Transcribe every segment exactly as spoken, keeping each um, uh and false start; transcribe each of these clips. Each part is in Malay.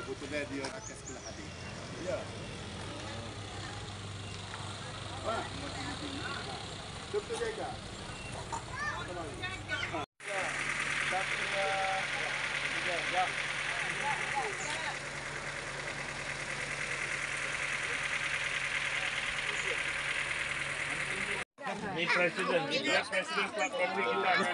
Kebetulan dia akan sekolah adik. Ya. Wah, doktor jaga. Jaga. Satu, dua, tiga, jam. Ini presiden, ya presiden Club Rugby kita akan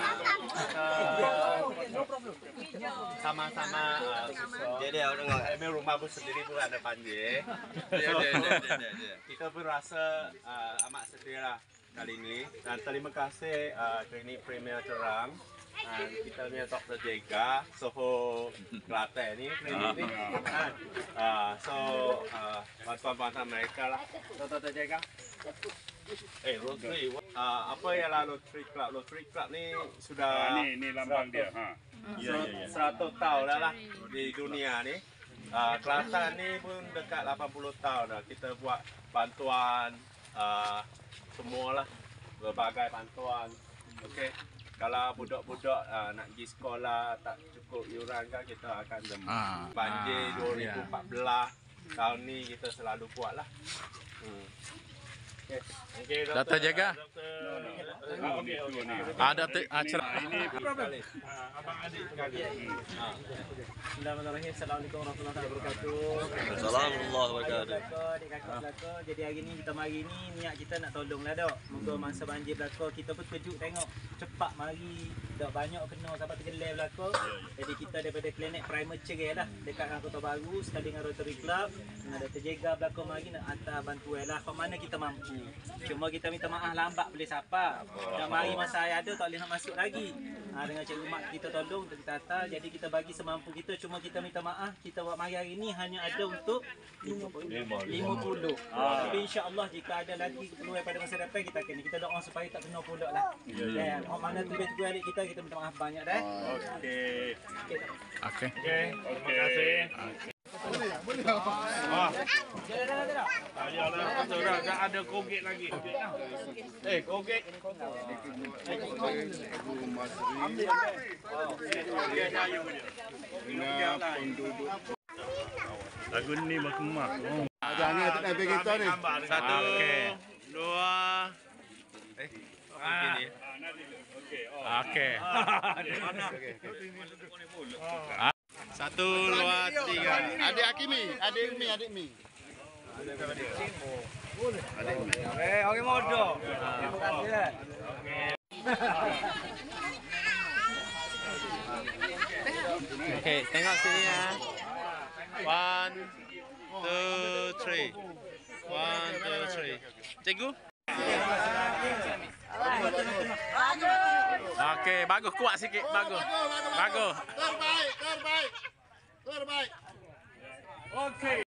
sama-sama uh, susun. Jadi ini rumah pun sendiri pun ada panjang. Kita pun rasa uh, amat sedih lah kali ini. Dan terima kasih uh, Klinik Premier Terang. Dan kita punya doktor Jega, Soho Kelantan ni klinik ni. Uh, so uh, bantuan-bantuan mereka lah. Doktor Jega. Eh, Rotary. Uh, apa ialah Rotary Club? Rotary Club ni sudah ah, ni ni lambang dia. Ha. Ya, ya, ya. seratus tahun dah lah di dunia ni. Uh, Kelantan ni pun dekat lapan puluh tahun dah. Kita buat bantuan uh, semualah, berbagai bantuan. Okey. Kalau budak-budak uh, nak pergi sekolah tak cukup yuran kan, kita akan demo. Ah, banjir ah, dua ribu empat belas ya. Tahun ni kita selalu buat lah. Hmm. Okay. Okay, Doktor Jaga. Okey, okey. Ada acara ini abang adik sekali. Bismillahirrahmanirrahim. Assalamualaikum warahmatullahi wabarakatuh. Assalamualaikum warahmatullahi wabarakatuh. Adik kakak belakang. Jadi hari ni kita mari ni niat kita nak tolonglah dok. Moga masa banjir belakang kita pun kejut tengok cepat mari dak banyak kena sampai tergelam belakang. Jadi kita daripada klinik Primer Cerai lah dekat dengan Kota Baru sekali dengan Rotary Club dengan Doktor Jega belakang mari nak hantar bantuan lah apa mana kita mampu. Cuma kita minta maaf lambat boleh siapa. Dah mari masa saya ada tak boleh nak masuk lagi. Ha, dengan cikgu mak kita tolong untuk kita hantar. Jadi kita bagi semampu kita. Cuma kita minta maaf kita buat mari hari ni hanya ada untuk lima puluh. Ha. Tapi insya-Allah jika ada lagi keperluan pada masa depan kita akan kita doa supaya tak kena pula lah. Ya. Yeah. Yeah. Mana terlebih-lebih adik kita kita minta maaf banyak dah. Okey. Okey. Okey. Terima kasih. Boleh tak? Boleh tak? Ah. Jalan dah dah. Ah, ya lah. Orang dah ada kogek lagi. Eh, kogek. Ibu Masri. Ambil. Dia nyayu dia. Dengan penduduk. Lagu ni makmah. Oh. Jangan tak habis kita ni. Satu, dua, eh, okey ni. Okey. Okey. Satu, dua, tiga. Adik Hakimi, adik Mi, adik Mi. Adik Mi. Eh, orang modal. Terima kasih. Okey, tengok sini ya. One, two, three. One, two, three. Cikgu. Okey, bagus, kuat sikit, bagus. Bagus. Terbaik, terbaik. Terbaik. Okey.